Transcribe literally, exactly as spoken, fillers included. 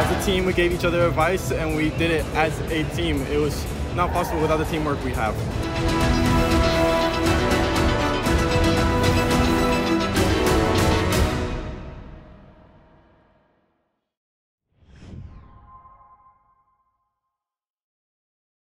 as a team, we gave each other advice, and we did it as a team. It was not possible without the teamwork we have.